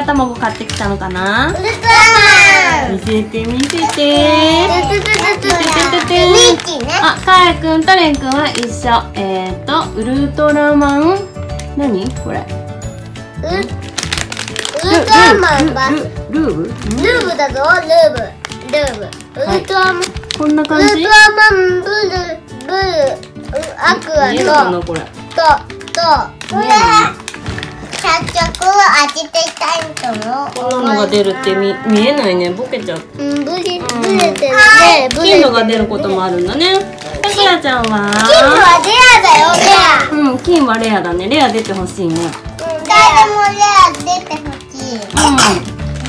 卵買ってきたのかな。 ウルトラマン。 見せて見せて。 ミッキーね。 あ、かやくんとれんくんは一緒。ウルトラマン。何これ。 ウルトラマンバス。 ルーブ。 ルーブだぞ、ルーブ。ウルトラマン。 こんな感じ。 ウルトラマンブルアクア見えるかなこれ。 これ早速当てていきたいと思う。 こんなのが出るって見えないね。ボケちゃう。 ブレてるね。 金のが出ることもあるんだね。さくらちゃんは。 金はレアだよ、レア。 うん、金はレアだね。レア出てほしいね。 誰もレア出てほしい。 うん。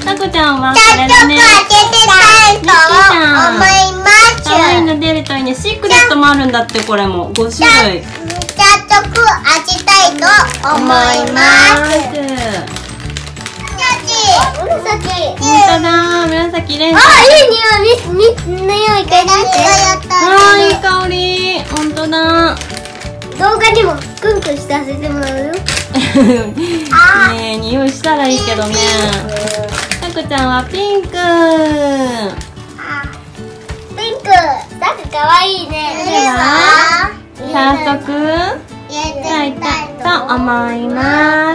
さくちゃんはこ早速れだね。 当ててたいと思います。 可愛いの出るといいね。シークレットもあるんだって。これも5種類。 早速当てたいと思います。紫。 本当だ、紫レンズ。 あ、いい匂い、匂い嗅いでみて。 あー、いい香り。本当だ。 動画にもクンクンしてさせてもらうよ。 ねえ、匂いしたらいいけどね。さくちゃんはピンク。 ピンク、さくかわいいね。 早速焼いたと思います。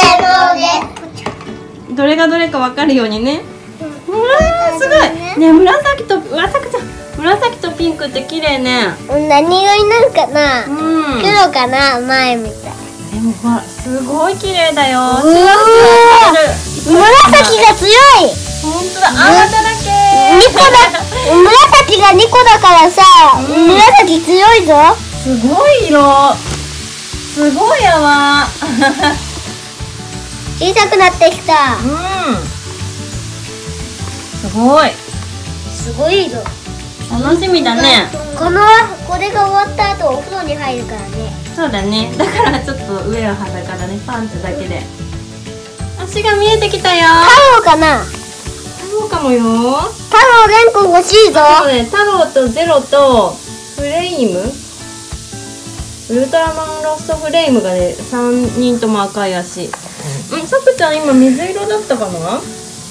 どれがどれかわかるようにね。うわー、すごい。ね、紫と、うわ、さくちゃん、紫とピンクって綺麗ね。 何色になるかな。 うん。 黒かな、前みたい。 でもほら、すごい綺麗だよ。 紫が強い。 本当だ、泡だらけ。 2個だ。紫が2個だからさ、紫強いぞ。 すごい色。すごい泡。 小さくなってきた。 うん。すごい。 すごい色。 楽しみだね。 これが終わった後お風呂に入るからね。 そうだね。だからちょっと上は裸だね。パンツだけで。足が見えてきたよ。 太郎かな。 太郎かもよ。 太郎レンコン欲しいぞ。 そうね。太郎とゼロとフレイム。ウルトラマンロストフレイムがね、3人とも赤い足。さくちゃん今水色だったかな。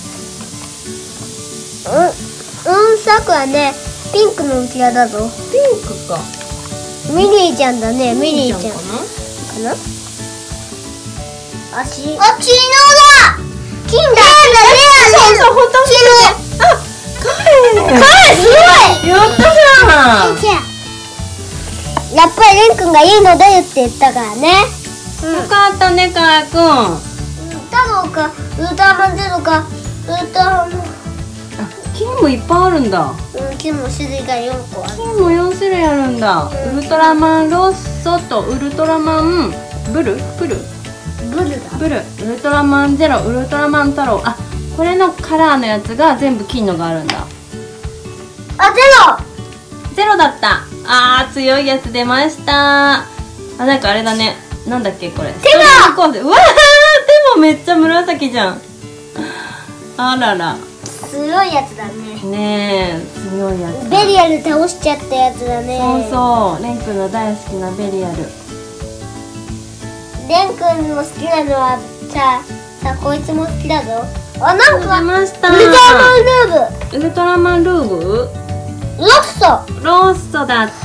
さくはね、ピンクのうちわだぞ。 ピンクか。 ミリーちゃんだね、ミリーちゃん。 かな。 足。あ、昨日だ。金だ。 そうそう、ほんとカエすごい。 やったじゃん。 やっぱりレン君がいいのだよって言ったからね。 よかったね、かやくん。 太郎か、ウルトラマンゼロか、ウルトラマン。 金もいっぱいあるんだ。 金も種類が4個ある。 金も4種類あるんだ。ウルトラマンロッソとウルトラマンブルウルトラマンゼロ、ウルトラマン太郎。あ、これのカラーのやつが全部金のがあるんだ。 あ、 ゼロだった。あー、強いやつ出ました。あ、なんかあれだね。なんだっけこれ。手が。うわー、手もめっちゃ紫じゃん。あらら。 強いやつだね。 ねえ、強いやつ。 ベリアル倒しちゃったやつだね。 そうそう、レン君の大好きなベリアル。 レン君も好きなのはさこいつも好きだぞ。あ、なんか出ました。 ウルトラマンルーブ。 ウルトラマンルーブ？ ロッソだって。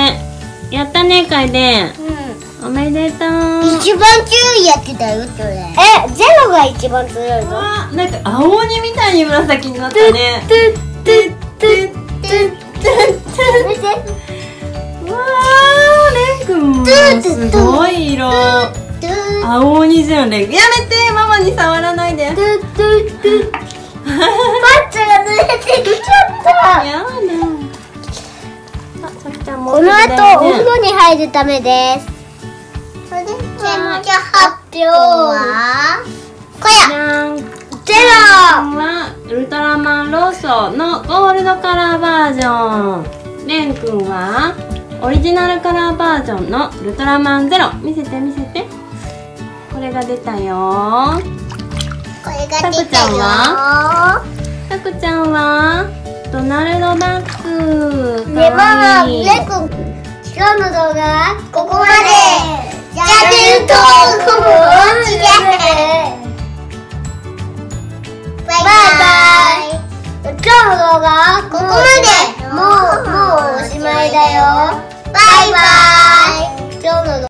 やったね、かいで。おめでとう。 一番強いやつだよ、それ。ゼロが一番強いぞ。 なんか青鬼みたいに紫になったね。うわー、レン君もすごい色。青鬼じゃん、レン。やめて、ママに触らないで。 パンツが濡れてきちゃった。 やだ。 この後お風呂に入るためです。じゃ発表はこやゼロはウルトラマンロッソのゴールドカラーバージョン。レン君はオリジナルカラーバージョンのウルトラマンゼロ。見せて。これが出たよ。 これが出たよ。 さくちゃんはドナルドダック。 ね、ママ、レン君、今日の動画はここまで。チャンネル登録もお願いします。 画はここまで。もうおしまいだよ。バイバイ。今日の動画